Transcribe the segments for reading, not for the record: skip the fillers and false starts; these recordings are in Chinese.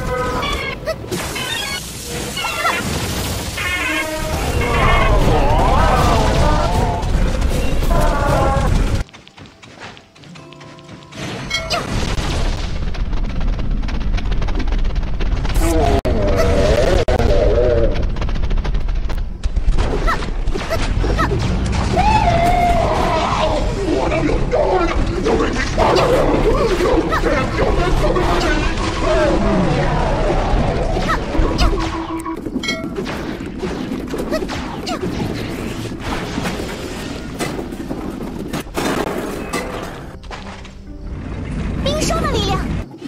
冰霜的力量。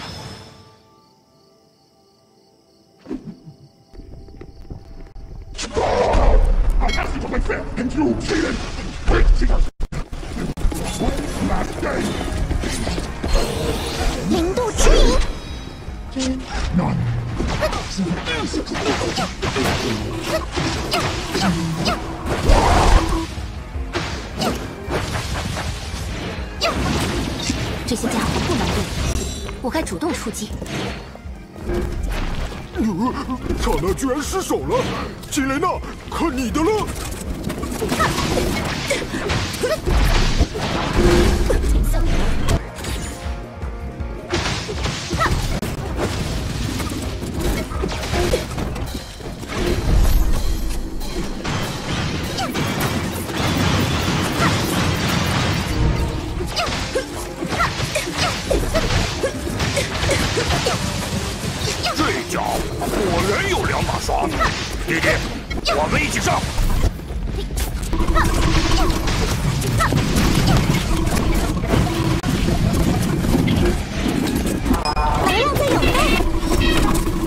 I asked you to play fair, and you cheated! Quick, cheaters! One last game! 零度之影， None. 这些家伙不能对，我该主动出击。 塔纳居然失手了，吉雷娜，看你的了！ 这家伙果然有两把刷子，弟弟，我们一起上！ 能量在有内。